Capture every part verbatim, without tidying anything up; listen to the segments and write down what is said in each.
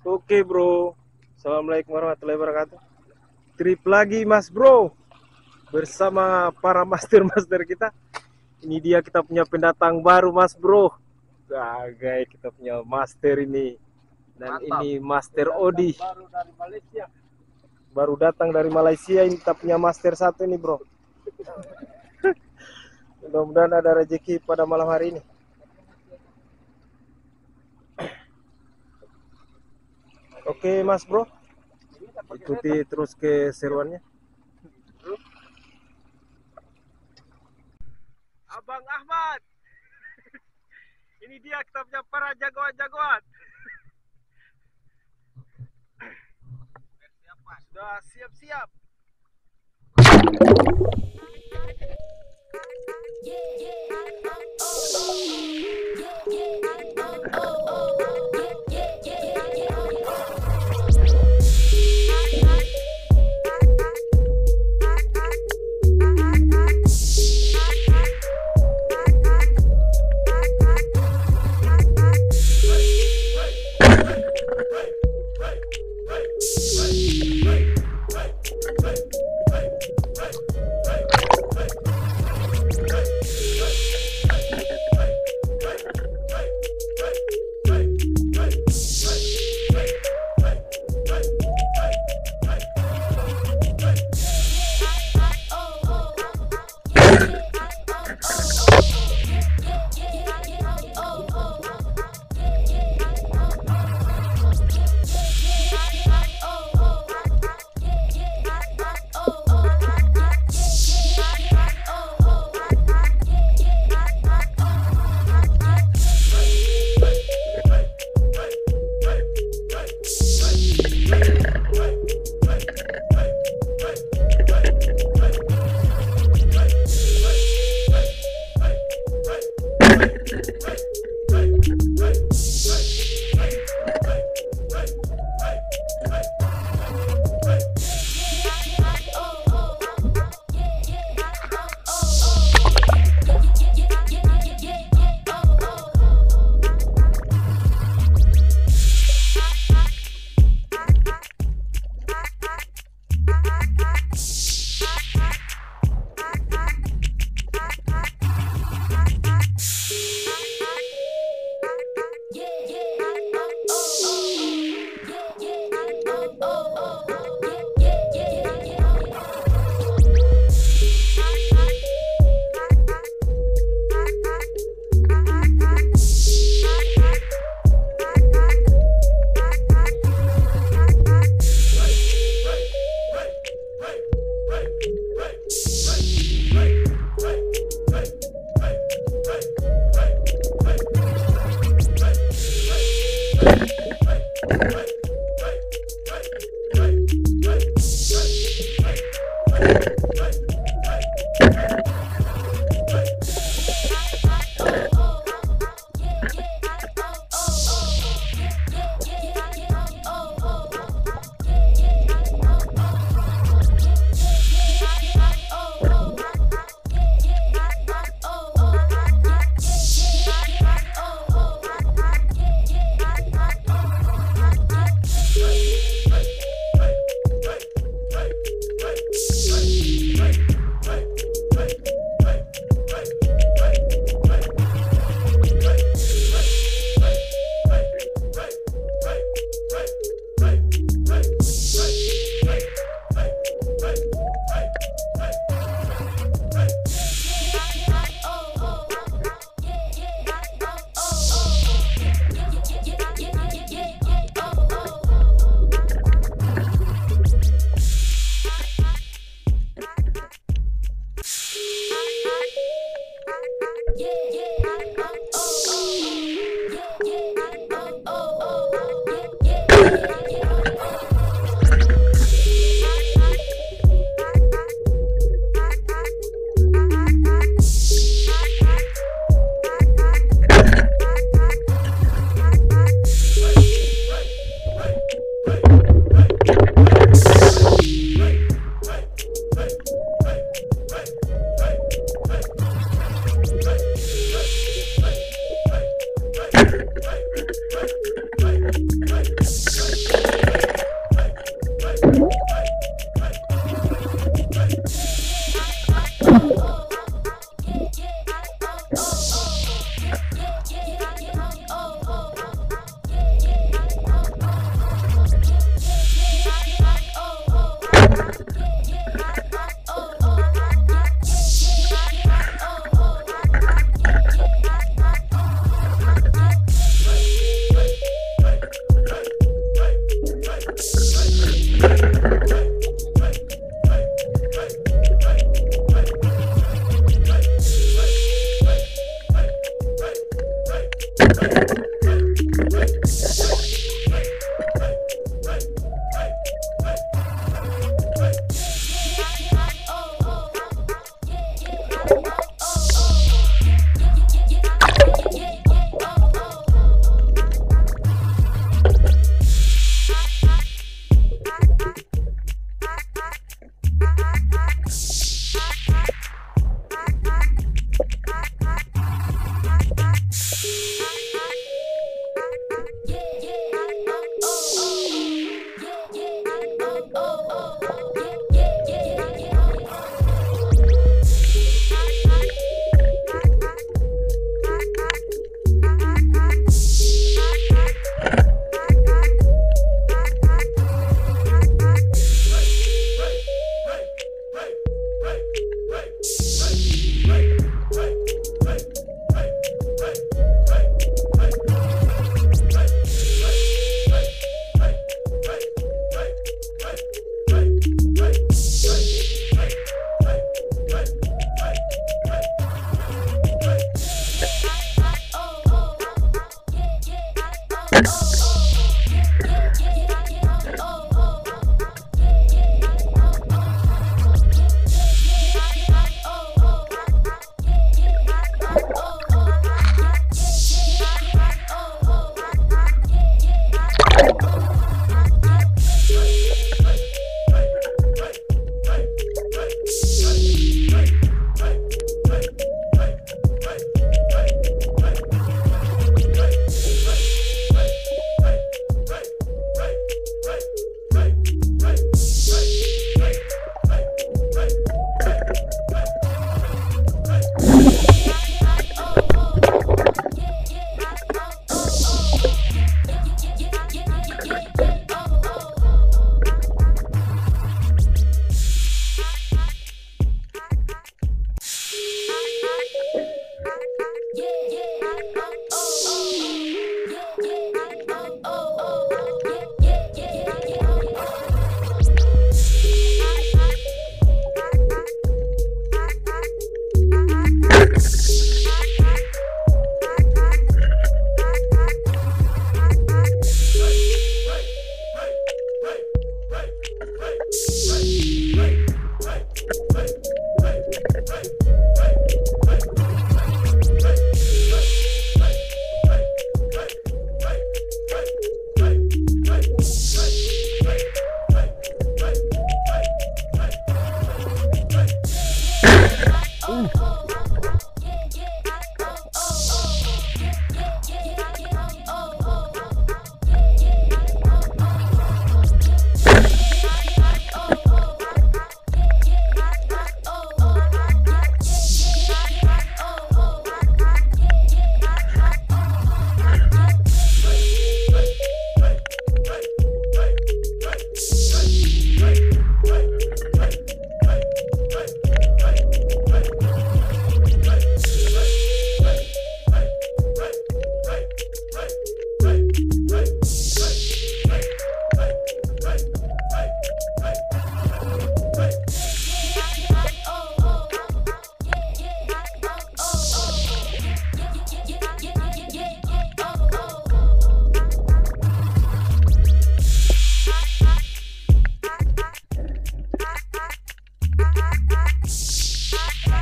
Oke bro, Assalamualaikum warahmatullahi wabarakatuh. Trip lagi mas bro, bersama para master-master kita. Ini dia kita punya pendatang baru mas bro. Gagai kita punya master ini. Dan Mantap. ini Master Odi. Baru dari Malaysia. Baru datang dari Malaysia, ini kita punya master satu ini bro. Mudah-mudahan ada rezeki pada malam hari ini. Oke mas bro, ikuti terus keseruannya. Abang Ahmad, ini dia kita punya para jagoan-jagoan. Sudah siap-siap.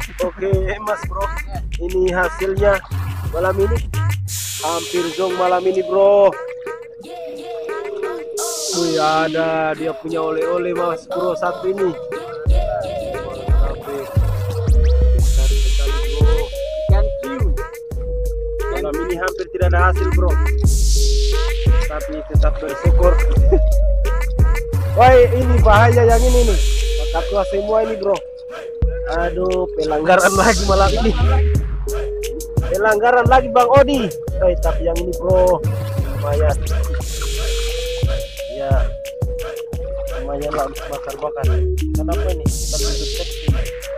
Oke Mas Bro, ini hasilnya malam ini. Hampir zong malam ini Bro. Wih, ada dia punya oleh-oleh Mas Bro satu ini. Malam ini hampir tidak ada hasil Bro, tapi tetap bersyukur. Woi, ini bahaya yang ini nih, maka tua semua ini Bro. Aduh, pelanggaran lagi malam ini. Pelanggaran lagi Bang Odi. Woi, tapi yang ini Bro lumayan. Ya, lumayan lah bakar-bakar. Kenapa ini? Kita duduk seksi.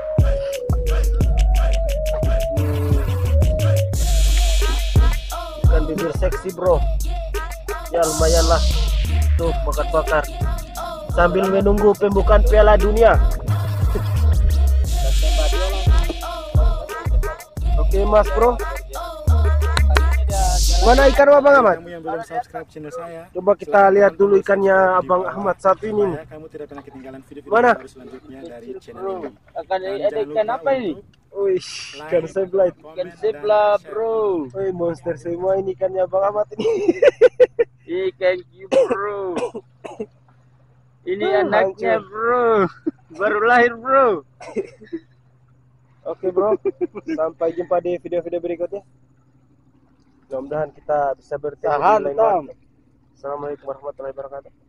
Ikan bibir seksi Bro. Ya lumayan lah. Tuh bakar-bakar. Sambil menunggu pembukaan Piala Dunia. Oke Mas Bro. Mana ikan Abang Ahmad? Kamu yang belum subscribe channel saya, Coba kita lihat dulu ikannya Abang Ahmad satu ini. kamu tidak pernah ketinggalan video-video Mana? baru selanjutnya dari channel ini. Akan ada ikan apa ini? Wih, ikan sebelah. Ikan sebelah Bro. Wih, monster semua ini ikannya Abang Ahmad ini. Ikan Bro. Ini anaknya Bro. Baru lahir Bro. Oke Bro, sampai jumpa di video-video berikutnya. Mudah-mudahan kita bisa bertemu di lain waktu. Assalamualaikum warahmatullahi wabarakatuh.